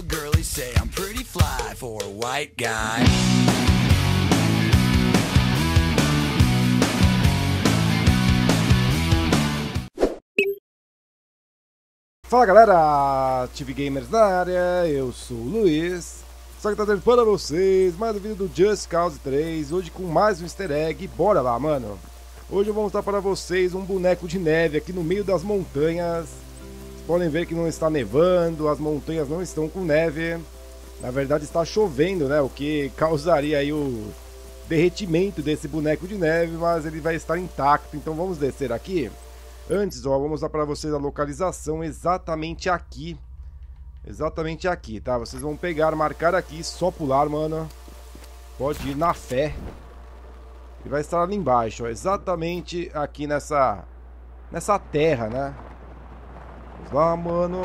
the girlies say I'm pretty fly for a white guy. Fala galera, TV Gamers na área, eu sou o Luiz, só que tá trazendo para vocês mais um vídeo do Just Cause 3, hoje com mais um easter egg, bora lá mano. Hoje eu vou mostrar para vocês um boneco de neve aqui no meio das montanhas. Vocês podem ver que não está nevando, as montanhas não estão com neve, na verdade está chovendo, né, o que causaria aí o derretimento desse boneco de neve, mas ele vai estar intacto, então vamos descer aqui. Antes, ó, vou mostrar para vocês a localização exatamente aqui. Exatamente aqui, tá? Vocês vão pegar, marcar aqui, só pular, mano. Pode ir na fé. Ele vai estar ali embaixo, ó, exatamente aqui nessa terra, né? Vamos lá, mano.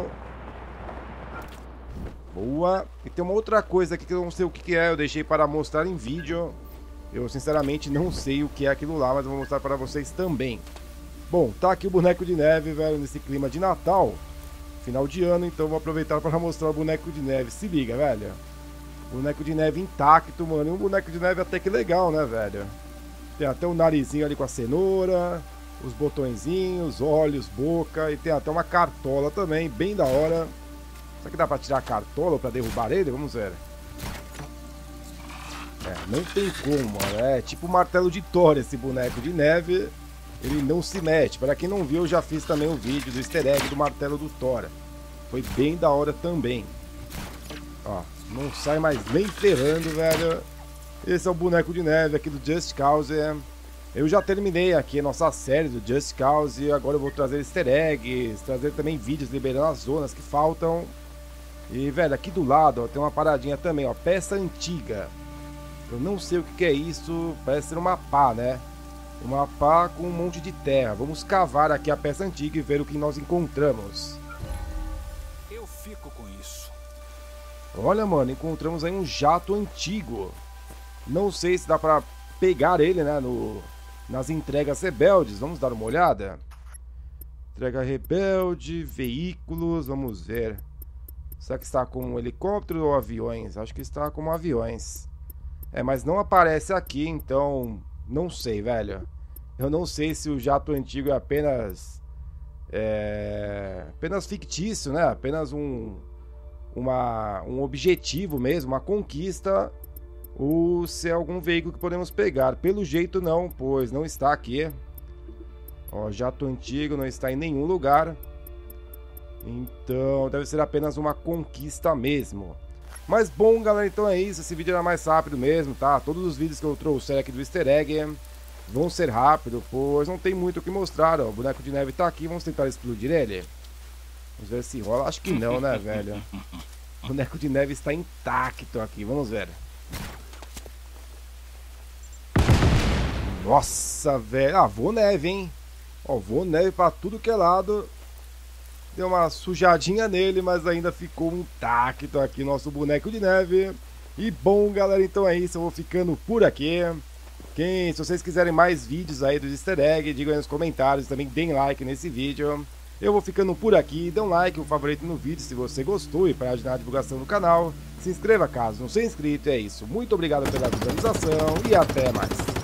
Boa. E tem uma outra coisa aqui que eu não sei o que é, eu deixei para mostrar em vídeo. Eu sinceramente não sei o que é aquilo lá, mas eu vou mostrar para vocês também. Bom, tá aqui o boneco de neve, velho, nesse clima de Natal, final de ano, então vou aproveitar para mostrar o boneco de neve. Se liga, velho. Boneco de neve intacto, mano. E um boneco de neve até que legal, né, velho? Tem até o narizinho ali com a cenoura, os botõezinhos, olhos, boca, e tem até uma cartola também, bem da hora. Será que dá pra tirar a cartola ou pra derrubar ele? Vamos ver. Não tem como, mano. É tipo o martelo de Thor esse boneco de neve. Ele não se mete. Para quem não viu, eu já fiz também um vídeo do easter egg do martelo do Thor. Foi bem da hora também. Ó, não sai mais nem ferrando, velho. Esse é o boneco de neve aqui do Just Cause. Eu já terminei aqui a nossa série do Just Cause e agora eu vou trazer easter eggs, trazer também vídeos liberando as zonas que faltam. E, velho, aqui do lado, ó, tem uma paradinha também, ó, peça antiga. Eu não sei o que é isso, parece ser uma pá, né? Uma pá com um monte de terra. Vamos cavar aqui a peça antiga e ver o que nós encontramos. Eu fico com isso. Olha, mano, encontramos aí um jato antigo. Não sei se dá pra pegar ele, né, nas entregas rebeldes. Vamos dar uma olhada. Entrega rebelde, veículos, vamos ver. Será que está com helicóptero ou aviões? Acho que está com aviões. Mas não aparece aqui, então... Não sei, velho. Eu não sei se o jato antigo é apenas fictício, né? Apenas um objetivo mesmo, uma conquista, ou se é algum veículo que podemos pegar. Pelo jeito não, pois não está aqui. Ó, jato antigo não está em nenhum lugar. Então deve ser apenas uma conquista mesmo. Mas bom, galera, então é isso. Esse vídeo era mais rápido mesmo, tá? Todos os vídeos que eu trouxer aqui do easter egg vão ser rápido, pois não tem muito o que mostrar, ó. O boneco de neve tá aqui, vamos tentar explodir ele. Vamos ver se rola. Acho que não, né, velho? O boneco de neve está intacto aqui, vamos ver. Nossa, velho. Ah, voou neve, hein? Ó, voou neve pra tudo que é lado. Deu uma sujadinha nele, mas ainda ficou intacto aqui nosso boneco de neve. E bom, galera, então é isso. Eu vou ficando por aqui. Se vocês quiserem mais vídeos aí dos easter egg, digam aí nos comentários. Também deem like nesse vídeo. Eu vou ficando por aqui. Dê um like, um favorito no vídeo se você gostou. E para ajudar na divulgação do canal, se inscreva caso não seja inscrito. É isso. Muito obrigado pela visualização e até mais.